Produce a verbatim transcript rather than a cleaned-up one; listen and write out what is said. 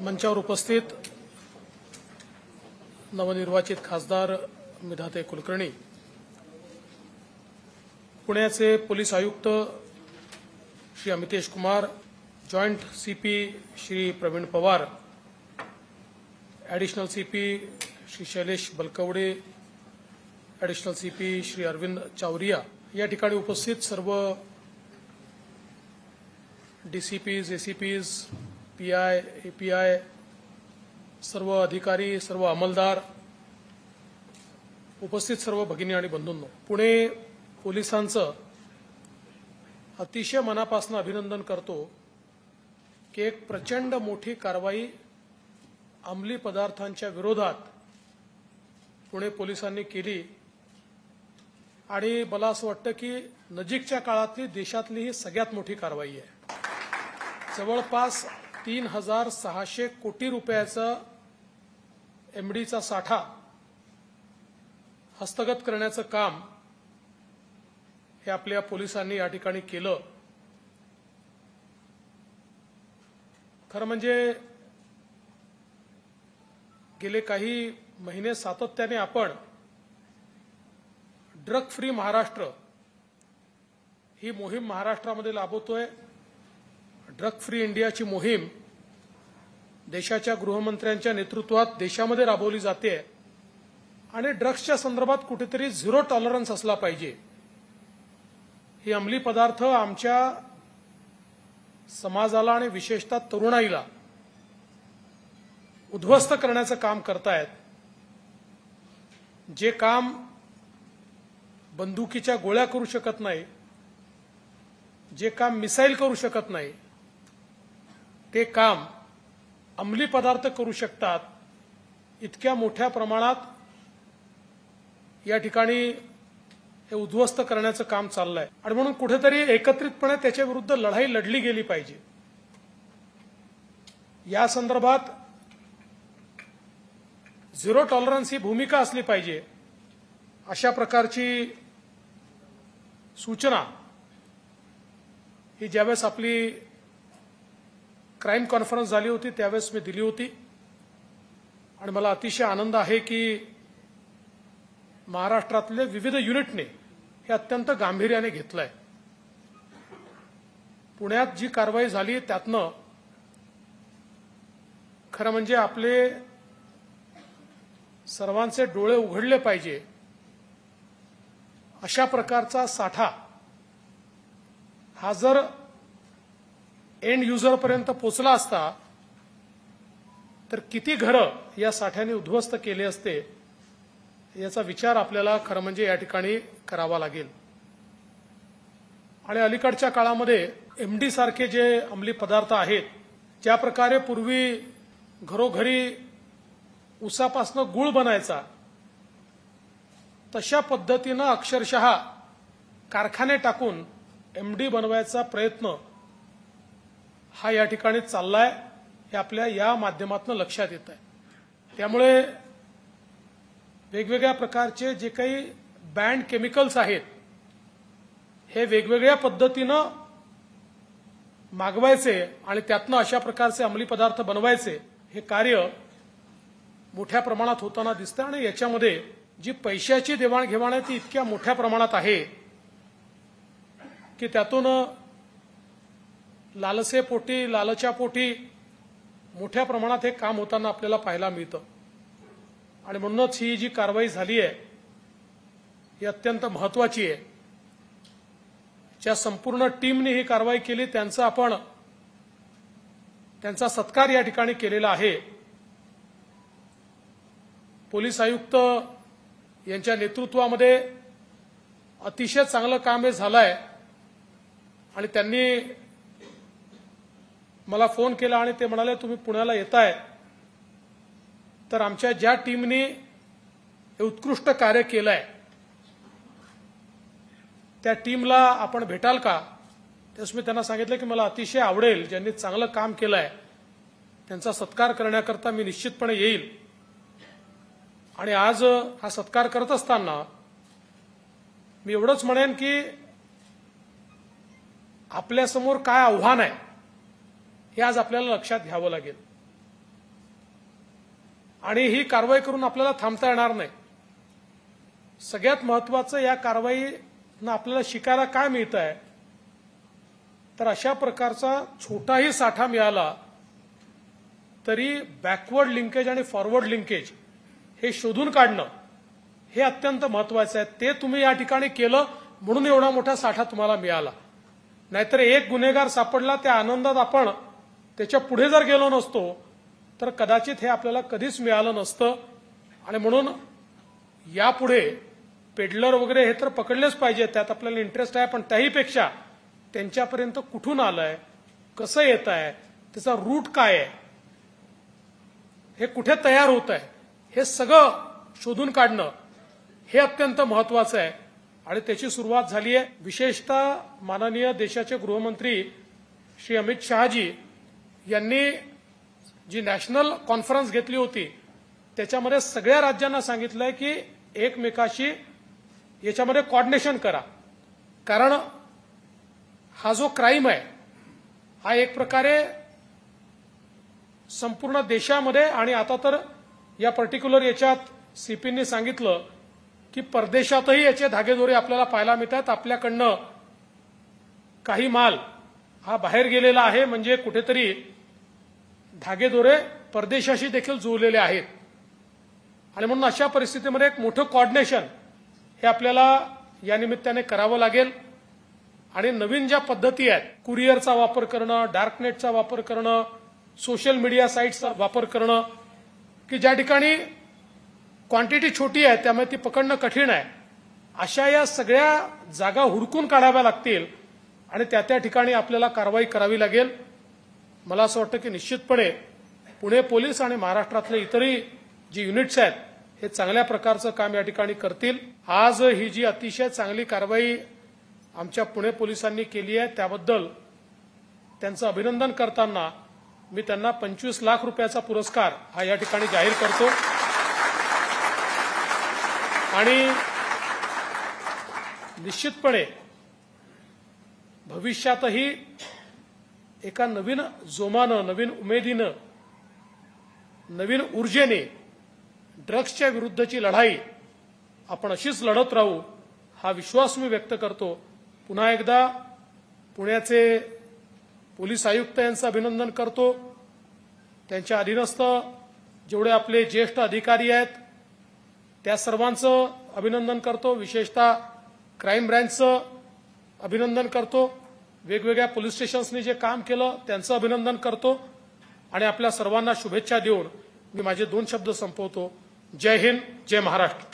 मंचावर उपस्थित नवनिर्वाचित खासदार मिधाते कुलकर्णी, पुण्याचे पोलीस आयुक्त Shri Amitesh Kumar, joint CP Shri Pravin Pawar, additional CP Shri Shailesh Balkawade, additional CP Shri Arvind Chawaria, या ठिकाणी उपस्थित सर्व डीसीपीज, एसीपीज, पीआय, एपीआय, सर्व अधिकारी, सर्व अंमलदार, उपस्थित सर्व भगिनी आणि बंधूंनो, पुणे पोलिसांचं अतिशय मनापासून अभिनंदन करतो की एक प्रचंड मोठी कारवाई अंमली पदार्थांच्या विरोधात पुणे पोलिसांनी केली आणि मला असं वाटतं की नजीकच्या काळातली देशातली ही सगळ्यात मोठी कारवाई आहे। जवळपास तीन हजार सहाशे कोटी रुपयाचा एमडीचा साठा हस्तगत करण्याचं काम हे आपल्या पोलिसांनी या ठिकाणी केलं। खरं म्हणजे गेले काही महिने सातत्याने आपण ड्रग फ्री महाराष्ट्र ही मोहीम महाराष्ट्रामध्ये राबवतोय। ड्रग फ्री इंडियाची मोहीम देशाच्या गृहमंत्र्यांच्या नेतृत्वात देशामध्ये राबवली जाते आणि ड्रग्सच्या संदर्भात कुठेतरी झिरो टॉलरन्स असला पाहिजे। ही अंमली पदार्थ आमच्या समाजाला आणि विशेषतः तरुणाईला उद्ध्वस्त करण्याचं काम करतायत। जे काम बंदुकीच्या गोळ्या करू शकत नाही, जे काम मिसाईल करू शकत नाही, ते काम अंमली पदार्थ करू शकतात। इतक्या मोठ्या प्रमाणात या ठिकाणी हे उद्ध्वस्त करण्याचं काम चाललंय आणि म्हणून कुठेतरी एकत्रितपणे त्याच्या विरुद्ध लढाई लढली गेली पाहिजे। या संदर्भात झिरो टॉलरन्स ही भूमिका असली पाहिजे, अशा प्रकारची सूचना ही ज्यावेळेस आपली क्राईम कॉन्फरन्स झाली होती त्यावेळेस मी दिली होती आणि मला अतिशय आनंद आहे की महाराष्ट्रातले विविध युनिटने हे अत्यंत गांभीर्याने घेतलंय। पुण्यात जी कारवाई झाली त्यातनं खरं म्हणजे आपले सर्वांचे डोळे उघडले पाहिजे। अशा प्रकारचा साठा हा जर एंड युजरपर्यंत पोहोचला असता तर किती घरं या साठ्याने उद्ध्वस्त केले असते याचा विचार आपल्याला खरं म्हणजे या ठिकाणी करावा लागेल। आणि अलीकडच्या काळामध्ये एमडी सारखे जे अंमली पदार्थ आहेत, ज्या प्रकारे पूर्वी घरोघरी ऊसापासून गुळ बनायचा तशा पद्धतीनं अक्षरशः कारखाने टाकून एमडी बनवायचा प्रयत्न हा या ठिकाणी चाललाय, हे आपल्या या माध्यमातून लक्षात येत आहे। त्यामुळे वेगवेगळ्या प्रकारचे जे काही बॅन्ड केमिकल्स आहेत हे वेगवेगळ्या पद्धतीनं मागवायचे आणि त्यातनं अशा प्रकारचे अंमली पदार्थ बनवायचे हे कार्य मोठ्या प्रमाणात होताना दिसतं आणि याच्यामध्ये जी पैशाची देवाणघेवाण आहे ती इतक्या मोठ्या प्रमाणात आहे की त्यातून लालसेपोटी, लालच्यापोटी मोठ्या प्रमाणात हे काम होताना आपल्याला पाहायला मिळतं आणि म्हणूनच ही जी कारवाई झाली आहे ही अत्यंत महत्त्वाची आहे। ज्या संपूर्ण टीमने ही कारवाई केली त्यांचा आपण त्यांचा सत्कार या ठिकाणी केलेला आहे। पोलीस आयुक्त यांच्या नेतृत्वामध्ये अतिशय चांगलं काम हे झालंय आणि त्यांनी मला फोन केला आणि ते म्हणाले तुम्ही पुण्याला येताय तर आमच्या ज्या टीमने हे उत्कृष्ट कार्य केलंय त्या टीमला आपण भेटाल का? त्यास मी त्यांना सांगितलं की मला अतिशय आवडेल, ज्यांनी चांगलं काम केलंय त्यांचा सत्कार करण्याकरता मी निश्चितपणे येईल। आणि आज हा सत्कार करत असताना मी एवढंच म्हणेन की आपल्यासमोर काय आव्हान आहे हे आज आपल्याला लक्षात घ्यावं लागेल। आणि ही कारवाई करून आपल्याला थांबता येणार नाही. सगळ्यात महत्त्वाचं या कारवाईनं आपल्याला शिकायला काय मिळतं आहे, तर अशा प्रकारचा छोटाही साठा मिळाला तरी बॅकवर्ड लिंकेज आणि फॉरवर्ड लिंकेज हे शोधून काढणं हे अत्यंत महत्त्वाचं आहे. ते तुम्ही या ठिकाणी केलं म्हणून एवढा मोठा साठा तुम्हाला मिळाला. नाहीतर एक गुन्हेगार सापडला त्या आनंदात आपण त्याच्या पुढे जर गेलो नसतो तर कदाचित हे आपल्याला कधीच मिळालं नसतं. आणि म्हणून यापुढे पेडलर वगैरे हे तर पकडलेच पाहिजे, त्यात आपल्याला इंटरेस्ट आहे, पण त्याहीपेक्षा त्यांच्यापर्यंत कुठून आलंय, कसं येत आहे, त्याचा रूट काय आहे, हे कुठे तयार होत आहे, हे सगळं शोधून काढणं हे अत्यंत महत्त्वाचं आहे. आणि त्याची सुरुवात झाली आहे. विशेषतः माननीय देशाचे गृहमंत्री श्री अमित शहाजी यांनी जी नॅशनल कॉन्फरन्स घेतली होती त्याच्यामध्ये सगळ्या राज्यांना सांगितलंय की एकमेकाशी याच्यामध्ये कोऑर्डिनेशन करा. कारण हा जो क्राईम आहे हा एक प्रकारे संपूर्ण देशामध्ये आणि आता तर या पर्टिक्युलर याच्यात सीपींनी सांगितलं की परदेशातही याचे धागेदोरे आपल्याला पाहायला मिळतात. आपल्याकडनं काही माल हा बाहेर गेलेला आहे, म्हणजे कुठेतरी धागेदोरे परदेशाशी देखील जुळलेले आहेत. आणि म्हणून अशा परिस्थितीमध्ये एक मोठं कोऑर्डिनेशन हे आपल्याला या निमित्ताने करावं लागेल. आणि नवीन ज्या पद्धती आहेत, कुरिअरचा वापर करणं, डार्कनेटचा वापर करणं, सोशल मीडिया साईट्सचा वापर करणं, की ज्या ठिकाणी क्वांटिटी छोटी आहे त्यामुळे ती पकडणं कठीण आहे, अशा या सगळ्या जागा हुडकून काढाव्या लागतील आणि त्या त्या ठिकाणी आपल्याला कारवाई करावी लागेल. मला असं वाटतं की निश्चितपणे पुणे पोलीस आणि महाराष्ट्रातले इतरही जी युनिट्स आहेत हे चांगल्या प्रकारचं काम या ठिकाणी करतील. आज ही जी अतिशय चांगली कारवाई आमच्या पुणे पोलिसांनी केली आहे त्याबद्दल त्यांचं अभिनंदन करताना मी त्यांना पंचवीस लाख रुपयाचा पुरस्कार हा या ठिकाणी जाहीर करतो. आणि निश्चितपणे भविष्यातही एका नवीन जोमानं, नवीन उमेदीनं, नवीन ऊर्जेने ड्रग्सच्या विरुद्धची लढाई आपण अशीच लढत राहू हा विश्वास मी व्यक्त करतो. पुन्हा एकदा पुण्याचे पोलीस आयुक्त यांचं अभिनंदन करतो. त्यांच्या अधीनस्थ जेवढे आपले ज्येष्ठ अधिकारी आहेत त्या सर्वांचं अभिनंदन करतो. विशेषतः क्राईम ब्रँचचं अभिनंदन करतो. वेगवेगळ्या पोलीस स्टेशन्सनी जे काम केलं त्यांचं अभिनंदन करतो. आणि आपल्या सर्वांना शुभेच्छा देऊन मी माझे दोन शब्द संपवतो. जय हिंद, जय महाराष्ट्र.